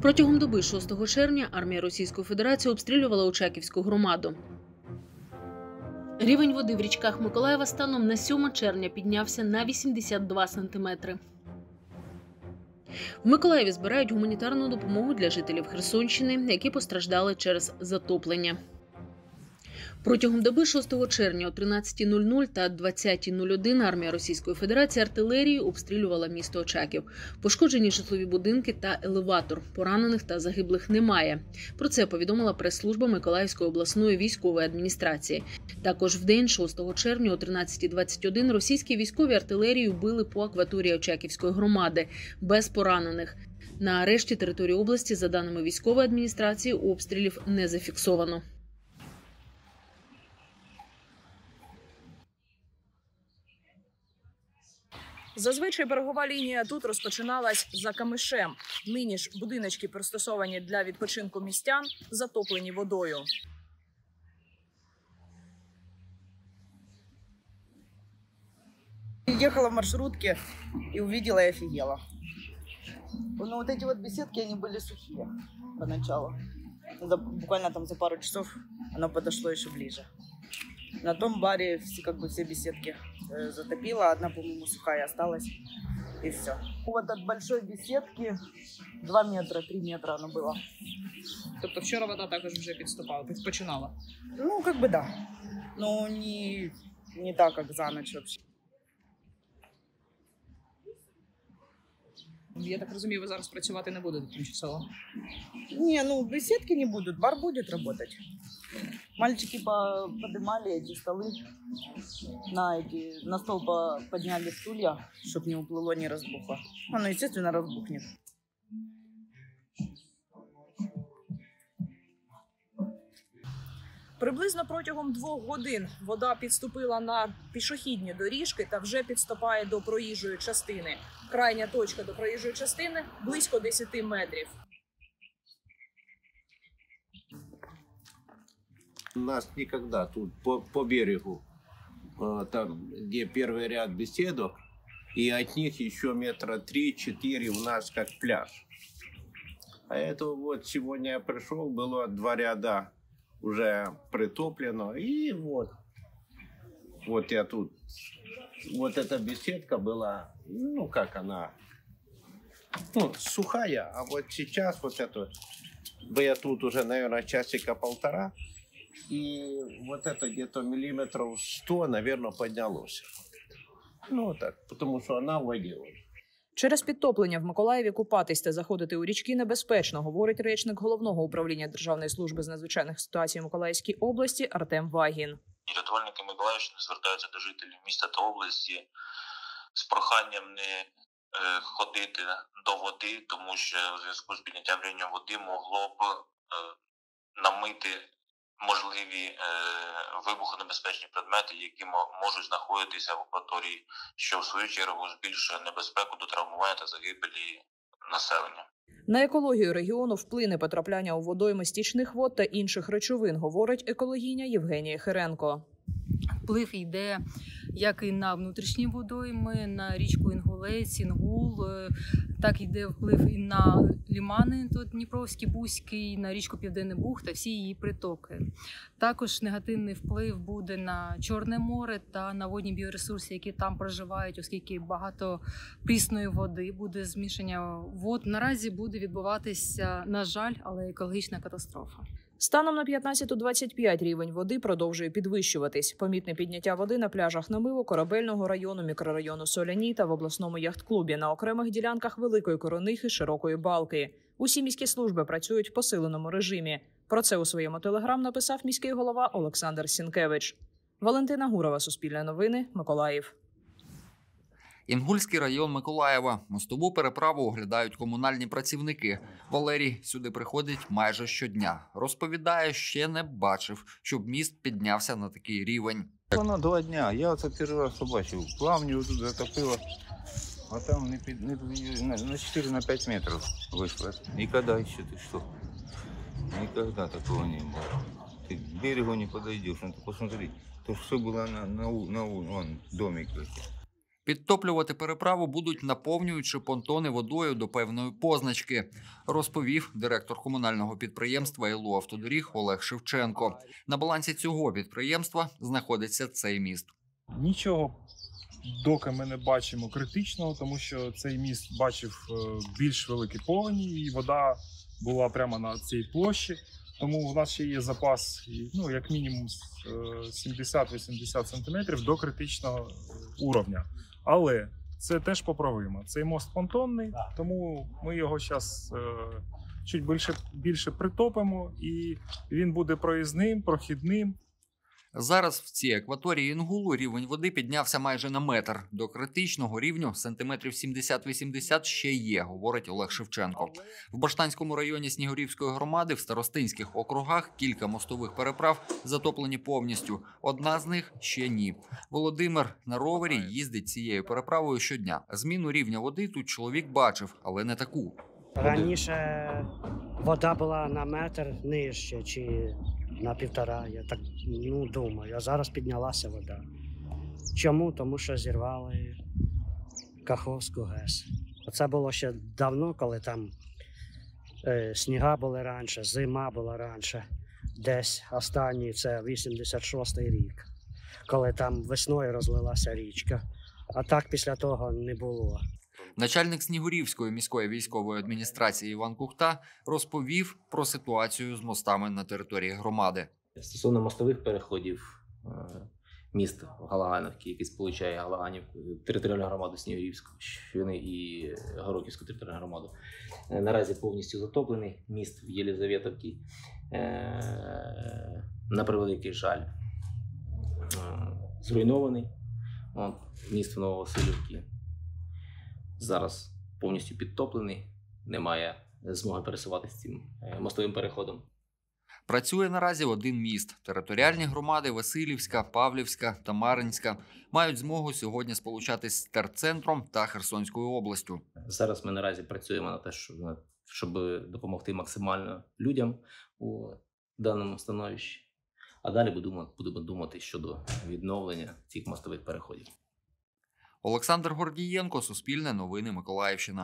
Протягом доби 6 червня армія Російської Федерації обстрілювала Очаківську громаду. Рівень води в річках Миколаєва станом на 7 червня піднявся на 82 сантиметри. В Миколаєві збирають гуманітарну допомогу для жителів Херсонщини, які постраждали через затоплення. Протягом доби 6 червня о 13:00 та 20:01 армія Російської Федерації артилерією обстрілювала місто Очаків. Пошкоджені житлові будинки та елеватор. Поранених та загиблих немає. Про це повідомила прес-служба Миколаївської обласної військової адміністрації. Також в день 6 червня о 13:21 російські військові артилерією били по акваторії Очаківської громади без поранених. На решті території області, за даними військової адміністрації, обстрілів не зафіксовано. Зазвичай берегова лінія тут розпочиналась за камишем. Нині ж будиночки, пристосовані для відпочинку містян, затоплені водою. Ехала в маршрутке и увидела и офигела. Ну, вот эти вот беседки, они были сухие поначалу. Буквально там за пару часов оно подошло еще ближе. На том баре все беседки затопило. Одна, по-моему, сухая осталась. И все. Вот от большой беседки 2 метра, 3 метра оно было. Тобто вчора вода також вже підступала, починала? Ну, да. Но не так, как за ночь вообще. Я так розумію, ви зараз працювати не будете тимчасово? Не, беседки не будут, бар будет работать. Мальчики поднимали эти столы, на стол подняли стулья, чтобы не уплыло, не разбухло. Оно, естественно, разбухнет. Приблизно протягом 2 годин вода підступила на пішохідні доріжки та вже підступає до проїжджої частини. Крайня точка до проїжджої частини – близько 10 метрів. У нас никогда тут по берегу, там где первый ряд беседок, и от них еще метра 3-4 у нас как пляж. А это вот сегодня я пришел, было 2 ряда уже притоплено, и вот я тут, вот эта беседка была, сухая, а вот сейчас вот это, я тут уже, наверное, часика 1,5, и вот это где-то миллиметров 100, наверное, поднялось. Так, потому что она в воде. Через підтоплення в Миколаєві купатись та заходити у річки небезпечно, говорить речник Головного управління Державної служби з надзвичайних ситуацій у Миколаївській області Артем Вагін. Рятувальники Миколаївщини звертаються до жителів міста та області з проханням не ходити до води, тому що у зв'язку з підняттям рівня води могло б намити можливі вибухонебезпечні предмети, які можуть знаходитися в акваторії, що в свою чергу збільшує небезпеку до травмування та загибелі населення. На екологію регіону вплине потрапляння у водойми стічних вод та інших речовин, говорить екологиня Євгенія Хиренко. Вплив йде як і на внутрішні водойми, на річку Інгулець, Інгул, так йде вплив і на лімани, тут Дніпровський, Бузький, на річку Південний Буг та всі її притоки. Також негативний вплив буде на Чорне море та на водні біоресурси, які там проживають, оскільки багато прісної води, буде змішання вод. Наразі буде відбуватися, на жаль, але екологічна катастрофа. Станом на 15:25 рівень води продовжує підвищуватись. Помітне підняття води на пляжах Намиву, Корабельного району, мікрорайону Соляні та в обласному яхт-клубі, на окремих ділянках Великої Коронихи, Широкої Балки. Усі міські служби працюють в посиленому режимі. Про це у своєму телеграм написав міський голова Олександр Сінкевич. Валентина Гурова, Суспільне новини, Миколаїв. Інгульський район Миколаєва. Мостову переправу оглядають комунальні працівники. Валерій сюди приходить майже щодня. Розповідає, ще не бачив, щоб міст піднявся на такий рівень. Воно 2 дня. Я оце перший раз побачив. Плавню тут затопило, а там на 4-5 метрів вийшло. Ніколи ще ти що? Ніколи такого не було. Ти к берегу не подойдеш, ну ти посмотри. То все було на домик. Підтоплювати переправу будуть, наповнюючи понтони водою до певної позначки, розповів директор комунального підприємства ІЛО «Автодоріг» Олег Шевченко. На балансі цього підприємства знаходиться цей міст. Нічого доки ми не бачимо критичного, тому що цей міст бачив більш великі повені і вода була прямо на цій площі. Тому в нас ще є запас, як мінімум 70-80 см до критичного уровня. Але це теж поправимо. Цей мост понтонний, тому ми його зараз чуть більше притопимо і він буде проїзним, прохідним. Зараз в цій акваторії Інгулу рівень води піднявся майже на метр. До критичного рівню сантиметрів 70-80 ще є, говорить Олег Шевченко. В Баштанському районі Снігурівської громади в старостинських округах кілька мостових переправ затоплені повністю. Одна з них ще ні. Володимир на ровері їздить цією переправою щодня. Зміну рівня води тут чоловік бачив, але не таку. Раніше вода була на метр нижче чи на 1,5, я так думаю. А зараз піднялася вода. Чому? Тому що зірвали Каховську ГЕС. Це було ще давно, коли там сніга були раніше, зима була раніше. Десь останній, це 86-й рік, коли там весною розлилася річка. А так після того не було. Начальник Снігурівської міської військової адміністрації Іван Кухта розповів про ситуацію з мостами на території громади. Стосовно мостових переходів, міст Галаганівки, який сполучає Галаганівку, територіальну громаду Снігурівську, Щини і Горохівську територіальну громаду, наразі повністю затоплений. Міст в Єлизаветівці, на превеликий жаль, зруйнований. Міст в Нововасилівці зараз повністю підтоплений, немає змоги пересуватися цим мостовим переходом. Працює наразі один міст. Територіальні громади Василівська, Павлівська та Мар'їнська мають змогу сьогодні сполучатись з терцентром та Херсонською областю. Зараз ми наразі працюємо на те, щоб допомогти максимально людям у даному становищі. А далі будемо думати щодо відновлення цих мостових переходів. Олександр Гордієнко, Суспільне новини, Миколаївщина.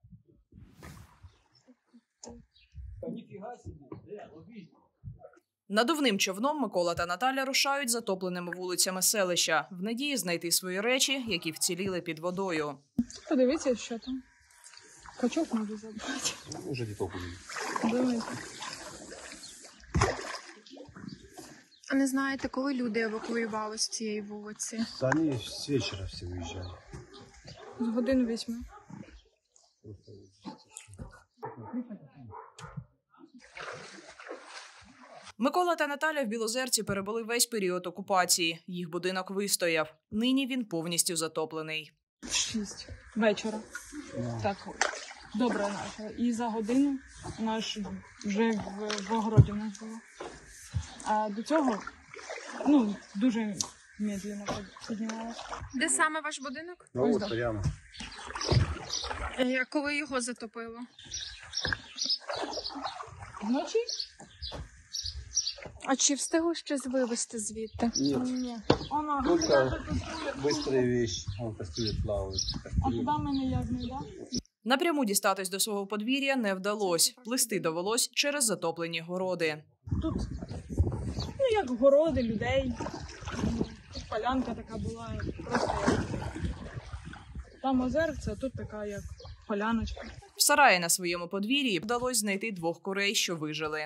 Надувним човном Микола та Наталя рушають затопленими вулицями селища в надії знайти свої речі, які вціліли під водою. Подивіться, що там. Качок можу забрати. Уже діток буде. Давайте. А не знаєте, коли люди евакуювали з цієї вулиці? Вони з вечора всі виїжджали. З годин 8. Микола та Наталя в Білозерці перебули весь період окупації. Їх будинок вистояв. Нині він повністю затоплений. 6 вечора. Так, добре наша. І за годину наш вже в огороді нас було. А до цього, дуже медленно піднімалося. Де саме ваш будинок? От прямо. А коли його затопило? Вночі? А чи встигли щось вивезти звідти? Ні. Только быстрые вещи. Вон кастрюли плавають. А туди мене як не йде? Напряму дістатись до свого подвір'я не вдалося. Плисти довелось через затоплені городи. Тут, як городи людей. Тут полянка така була, просто як... Там озерце, а тут така, як поляночка. В сараї на своєму подвір'ї вдалося знайти 2 курей, що вижили.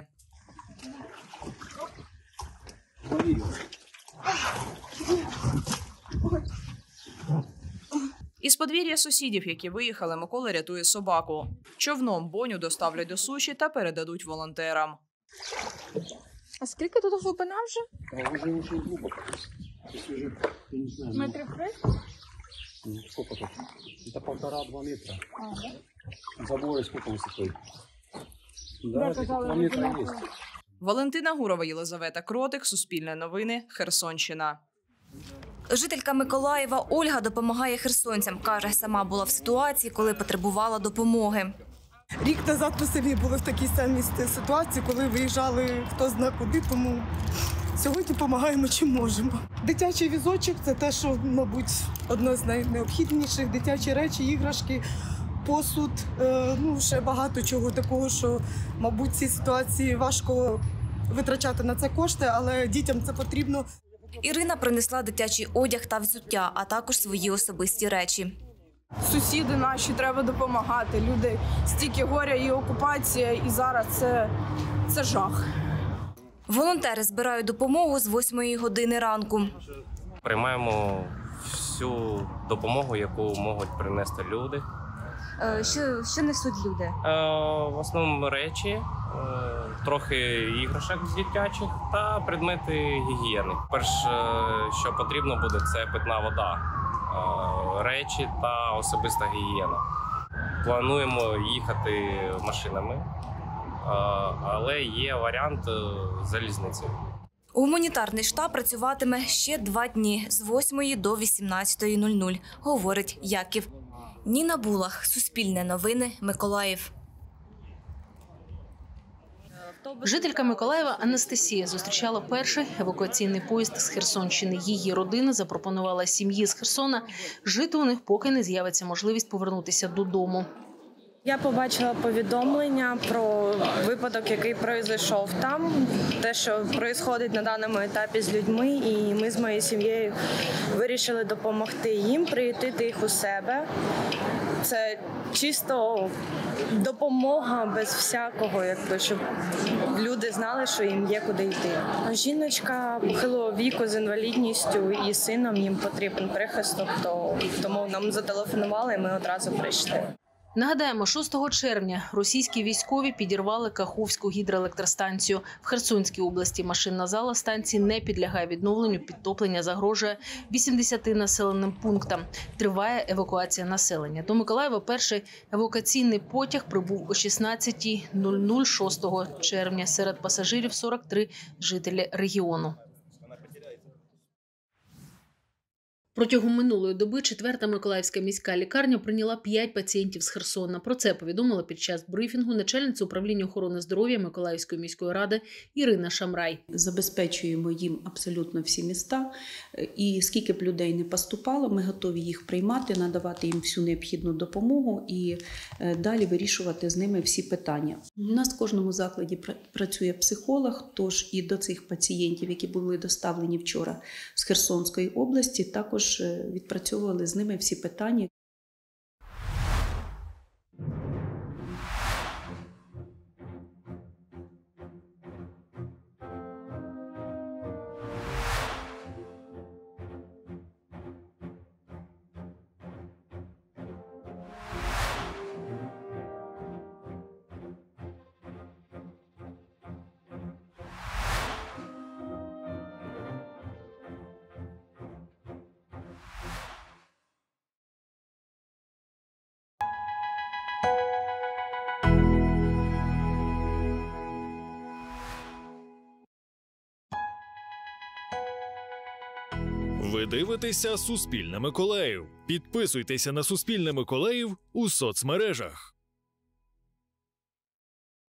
Із подвір'я сусідів, які виїхали, Микола рятує собаку. Човном Боню доставлять до суші та передадуть волонтерам. А скільки тут глибина вже? Уже очень глубоко. Метрів 3? Сколько тут? Это 1,5-2 метра. Заборы сколько высотой? Да, 2 метра есть. Валентина Гурова, Єлизавета Кротик, Суспільне новини, Херсонщина. Жителька Миколаєва Ольга допомагає херсонцям. Каже, сама була в ситуації, коли потребувала допомоги. Рік назад у селі були в такій самій ситуації, коли виїжджали хто зна куди, тому Сьогодні допомагаємо, чим можемо. Дитячий візочок – це те, що, мабуть, одне з найнеобхідніших. Дитячі речі, іграшки, посуд, ще багато чого такого, що, мабуть, в цій ситуації важко витрачати на це кошти, але дітям це потрібно. Ірина принесла дитячий одяг та взуття, а також свої особисті речі. Сусіди наші, треба допомагати. Люди, стільки горя і окупація, і зараз це жах. Волонтери збирають допомогу з 8 години ранку. Приймаємо всю допомогу, яку можуть принести люди. Що несуть люди? В основному речі, трохи іграшок дитячих та предмети гігієни. Перше, що потрібно буде, це питна вода, речі та особиста гігієна. Плануємо їхати машинами, але є варіант залізницею. Гуманітарний штаб працюватиме ще 2 дні з 8 до 18:00, говорить Яків. Ніна Булах, Суспільне новини, Миколаїв. Жителька Миколаєва Анастасія зустрічала перший евакуаційний поїзд з Херсонщини. Її родина запропонувала сім'ї з Херсона жити у них, поки не з'явиться можливість повернутися додому. Я побачила повідомлення про випадок, який пройшов там, те, що відбувається на даному етапі з людьми, і ми з моєю сім'єю вирішили допомогти їм, приютити їх у себе. Це чисто допомога без всякого, щоб люди знали, що їм є куди йти. Жіночка похилого віку з інвалідністю і сином, їм потрібен прихисток, тому нам зателефонували і ми одразу прийшли. Нагадаємо, 6 червня російські військові підірвали Каховську гідроелектростанцію. В Херсонській області машинна зала станції не підлягає відновленню, підтоплення загрожує 80 населеним пунктам. Триває евакуація населення. До Миколаєва перший евакуаційний потяг прибув о 16:00 6 червня. Серед пасажирів 43 жителі регіону. Протягом минулої доби 4-та Миколаївська міська лікарня прийняла 5 пацієнтів з Херсона. Про це повідомила під час брифінгу начальниця управління охорони здоров'я Миколаївської міської ради Ірина Шамрай. Забезпечуємо їм абсолютно всі міста. І скільки б людей не поступало, ми готові їх приймати, надавати їм всю необхідну допомогу і далі вирішувати з ними всі питання. У нас в кожному закладі працює психолог, тож і до цих пацієнтів, які були доставлені вчора з Херсонської області, також відпрацьовували з ними всі питання. Ви дивитеся «Суспільне Миколаїв». Підписуйтеся на «Суспільне Миколаїв» у соцмережах.